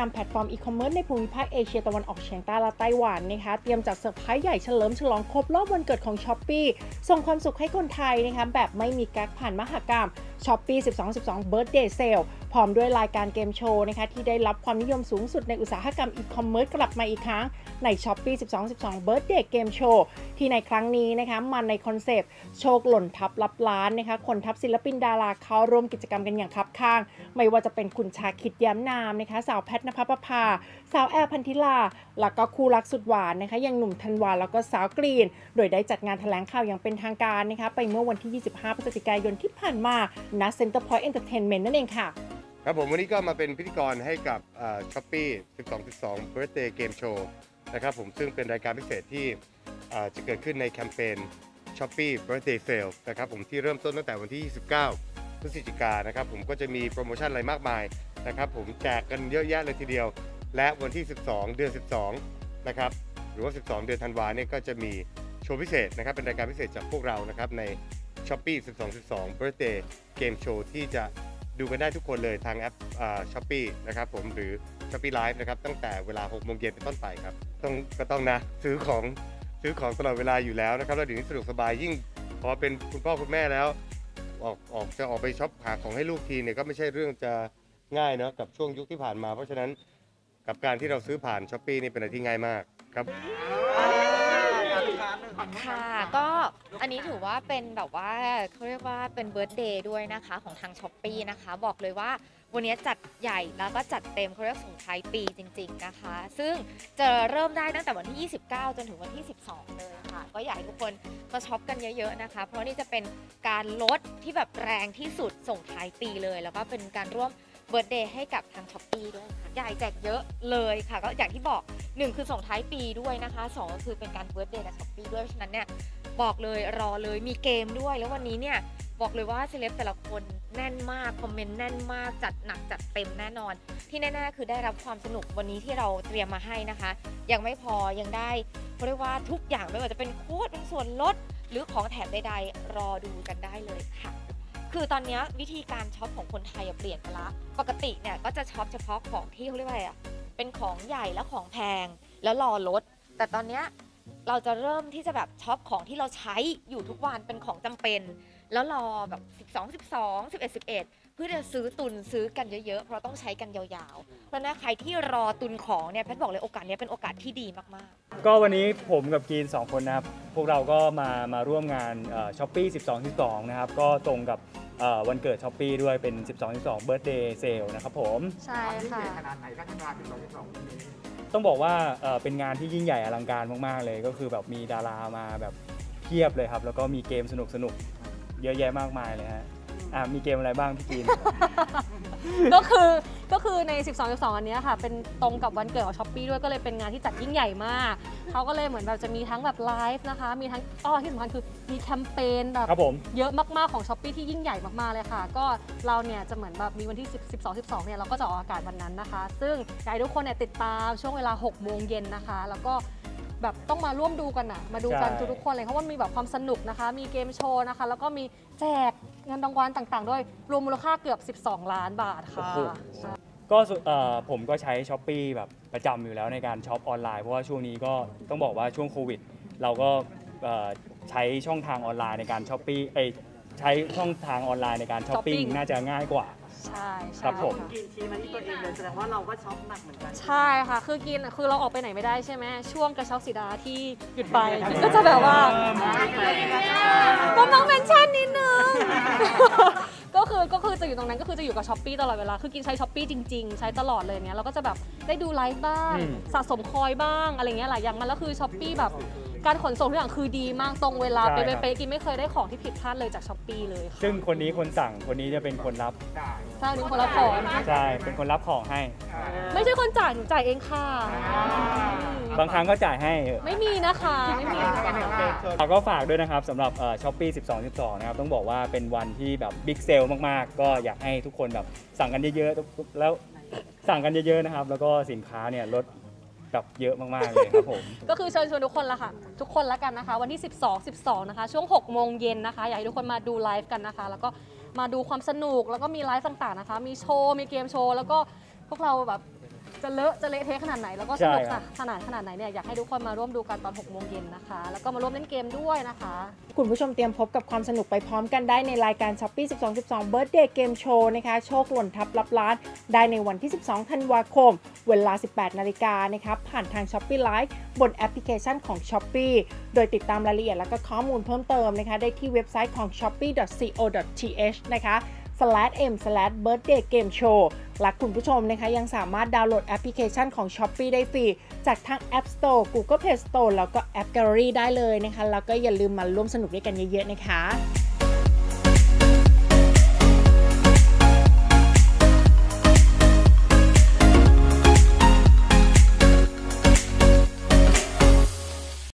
นำแพลตฟอร์มอีคอมเมิร์ซในภูมิภาคเอเชียตะวันออกเฉียงใต้และไต้หวันนะคะเตรียมจัดเซอร์ไพรส์ใหญ่เฉลิมฉลองครบรอบวันเกิดของ Shopee ส่งความสุขให้คนไทยนะคะแบบไม่มีกั๊กผ่านมหกรรม Shopee 12.12 Birthday Sale พร้อมด้วยรายการเกมโชว์นะคะที่ได้รับความนิยมสูงสุดในอุตสาหกรรมอีคอมเมิร์ซกลับมาอีกครั้งใน Shopee 12.12 Birthday Game Show ที่ในครั้งนี้นะคะมาในคอนเซปต์โชคหล่นทับรับล้านนะคะคนทับศิลปินดาราเข้าร่วมกิจกรรมกันอย่างคับข้างไม่ว่าจะเป็นคุณชาคิดแย้มนามนะคะสาวแพทณภพภาสาวแอร์พันธิลาแล้วก็คู่รักสุดหวานนะคะอย่างหนุ่มธันวาแล้วก็สาวกรีนโดยได้จัดงานแถลงข่าวอย่างเป็นทางการนะคะไปเมื่อวันที่ 25 พฤศจิกายนที่ผ่านมาณ Center Point Entertainment นั่นเองค่ะครับผมวันนี้ก็มาเป็นพิธีกรให้กับShopee 12.12 Birthday Game Show นะครับผมซึ่งเป็นรายการพิเศษที่จะเกิดขึ้นในแคมเปญ Shopee Birthday Sale นะครับผมที่เริ่มต้นตั้งแต่วันที่ 29 พฤศจิกายนนะครับผมก็จะมีโปรโมชั่นอะไรมากมายนะครับผมแจกกันเยอะแยะเลยทีเดียวและวันที่ 12 เดือน 12 นะครับหรือว่า 12 เดือนธันวาเนี่ยก็จะมีโชว์พิเศษนะครับเป็นรายการพิเศษจากพวกเรานะครับใน Shopee 12.12 Birthday Game Show ที่จะดูกันได้ทุกคนเลยทางแอปShopee นะครับผมหรือ Shopee Live นะครับตั้งแต่เวลา 6 โมงเย็นเป็นต้นไปครับก็ต้องนะซื้อของตลอดเวลาอยู่แล้วนะครับแล้วเดี๋ยวนี้สะดวกสบายยิ่งพอเป็นคุณพ่อคุณแม่แล้วจะออกไปช็อปหาของให้ลูกทีเนี่ยก็ไม่ใช่เรื่องจะง่ายเนาะกับช่วงยุคที่ผ่านมาเพราะฉะนั้นกับการที่เราซื้อผ่าน Shopee นี่เป็นอะไรที่ง่ายมากครับค่ะก็อันนี้ถือว่าเป็นแบบว่าเขาเรียกว่าเป็นเบิร์ธเดย์ด้วยนะคะของทาง Shopee นะคะบอกเลยว่าวันนี้จัดใหญ่แล้วก็จัดเต็มเขาเรียกส่งท้ายปีจริงๆนะคะซึ่งจะเริ่มได้ตั้งแต่วันที่ 29 จนถึงวันที่ 12 เลยค่ะก็อยากให้ทุกคนมาช็อปกันเยอะๆนะคะเพราะนี่จะเป็นการลดที่แบบแรงที่สุดส่งท้ายปีเลยแล้วก็เป็นการร่วมเบิร์ธเดย์ให้กับทาง Shopee ด้วยค่ะใหญ่แจกเยอะเลยค่ะก็อย่างที่บอก1คือส่งท้ายปีด้วยนะคะ2ก็คือเป็นการเบิร์ธเดย์กับ Shopee ด้วยเพราะฉะนั้นเนี่ยบอกเลยรอเลยมีเกมด้วยแล้ววันนี้เนี่ยบอกเลยว่าเซเลบแต่ละคนแน่นมากคอมเมนต์แน่นมากจัดหนักจัดเต็มแน่นอนที่แน่ๆคือได้รับความสนุกวันนี้ที่เราเตรียมมาให้นะคะยังไม่พอยังได้เรียกว่าทุกอย่างไม่ว่าจะเป็นโค้ดเป็นส่วนลดหรือของแถมใดๆรอดูกันได้เลยค่ะคือตอนนี้วิธีการช็อปของคนไทยเปลี่ยนไปละปกติเนี่ยก็จะช็อปเฉพาะของที่เขาเรียกว่าอะไรเป็นของใหญ่และของแพงแล้วรอลดแต่ตอนนี้เราจะเริ่มที่จะแบบช็อปของที่เราใช้อยู่ทุกวันเป็นของจำเป็นแล้วรอแบบ12 11 เพื่อจะซื้อตุนซื้อกันเยอะๆเพราะต้องใช้กันยาวๆเพราะนะใครที่รอตุนของเนี่ยแพทย์บอกเลยโอกาสนี้เป็นโอกาสที่ดีมากๆก็วันนี้ผมกับกีน2คนนะครับพวกเราก็มาร่วมงานShopee 12.12 นะครับก็ตรงกับวันเกิด Shopee ด้วยเป็น 12.12 Birthday Sale นะครับผมใช่ค่ะขนาดไหนก็งาน 12.12 ต้องบอกว่าเป็นงานที่ยิ่งใหญ่อลังการมากๆเลยก็คือแบบมีดารามาแบบเพียบเลยครับแล้วก็มีเกมสนุกเยอะแยะมากมายเลยฮะมีเกมอะไรบ้างพี่จีนก็คือใน 12.12 อันนี้ค่ะเป็นตรงกับวันเกิดของ Shopee ด้วยก็เลยเป็นงานที่จัดยิ่งใหญ่มากเขาก็เลยเหมือนแบบจะมีทั้งแบบไลฟ์นะคะมีทั้งที่สำคัญคือมีแคมเปญแบบเยอะมากๆของ Shopee ที่ยิ่งใหญ่มากๆเลยค่ะก็เราเนี่ยจะเหมือนแบบมีวันที่ 12 เนี่ยเราก็จะออกอากาศวันนั้นนะคะซึ่งอยากให้ทุกคนเนี่ยติดตามช่วงเวลา 6 โมงเย็นนะคะแล้วก็แบบต้องมาร่วมดูกันมาดูกันทุกคนเลยเพราะว่ามีแบบความสนุกนะคะมีเกมโชว์นะคะแล้วก็มีแจกเงินรางวัลต่างๆด้วยรวมมูลค่าเกือบ12 ล้านบาทค่ะก็ผมก็ใช้ Shopee แบบประจำอยู่แล้วในการช็อปออนไลน์เพราะว่าช่วงนี้ก็ต้องบอกว่าช่วงโควิดเราก็ใช้ช่องทางออนไลน์ในการใช้ช่องทางออนไลน์ในการช้อปปิ้งน่าจะง่ายกว่าใช่ครับผมกินชี้มาที่ตัวเองเลยแสดงว่าเราก็ช็อปหนักเหมือนกันใช่ค่ะคือเราออกไปไหนไม่ได้ใช่ไหมช่วงกระเช้าสีดาที่หยุดไปก็จะแบบว่าก็ต้องเมนชั่นนิดนึงก็คือจะอยู่ตรงนั้นก็คือจะอยู่กับ Shopee ตลอดเวลาคือกินใช้ Shopee จริงๆใช้ตลอดเลยเนี้ยเราก็จะแบบได้ดูไลฟ์บ้างสะสมคอยบ้างอะไรเงี้ยหลายอย่างมันแล้วคือ Shopee แบบการขนส่งทุกอย่างคือดีมากตรงเวลาเป๊ะๆกินไม่เคยได้ของที่ผิดพลาดเลยจาก Shopee เลยค่ะซึ่งคนนี้คนสั่งคนนี้จะเป็นคนรับใช่เป็นคนรับของใช่เป็นคนรับของให้ไม่ใช่คนจ่ายหนูจ่ายเองค่ะบางครั้งก็จ่ายให้ไม่มีนะคะไม่มีเราก็ฝากด้วยนะครับสำหรับ Shopee 12.12 นะครับต้องบอกว่าเป็นวันที่แบบบิ๊กเซลมากๆก็อยากให้ทุกคนแบบสั่งกันเยอะๆแล้วสั่งกันเยอะๆนะครับแล้วก็สินค้าเนี่ยลดแบบเยอะมากๆเลยครับผมก็คือเชิญชวนทุกคนละค่ะทุกคนละกันนะคะวันที่12นะคะช่วง 6 โมงเย็นนะคะอยากให้ทุกคนมาดูไลฟ์กันนะคะแล้วก็มาดูความสนุกแล้วก็มีไลฟ์ต่างๆนะคะมีโชว์มีเกมโชว์แล้วก็พวกเราแบบจะเลอะจะเละเทะขนาดไหนแล้วก็สใช่นุกครับขนาดไหนเนี่ยอยากให้ทุกคนมาร่วมดูกันตอน 6 โมงเย็นนะคะ แล้วก็มาร่วมเล่นเกมด้วยนะคะคุณผู้ชมเตรียมพบกับความสนุกไปพร้อมกันได้ในรายการ Shopee 12 Birthday Game Show นะคะโชคหล่นทับลับล้านได้ในวันที่ 12 ธันวาคม เวลา 18 นาฬิกานะคะผ่านทาง Shopee Live บนแอปพลิเคชันของ Shopee โดยติดตามรายละเอียดและก็ข้อมูลเพิ่มเติมนะคะได้ที่เว็บไซต์ของ shopee.co.th นะคะ /m/birthdaygameshow และคุณผู้ชมนะคะยังสามารถดาวน์โหลดแอปพลิเคชันของ Shopee ได้ฟรีจากทั้ง App Store Google Play Store แล้วก็ App Gallery ได้เลยนะคะแล้วก็อย่าลืมมาร่วมสนุกด้วยกันเยอะๆนะคะ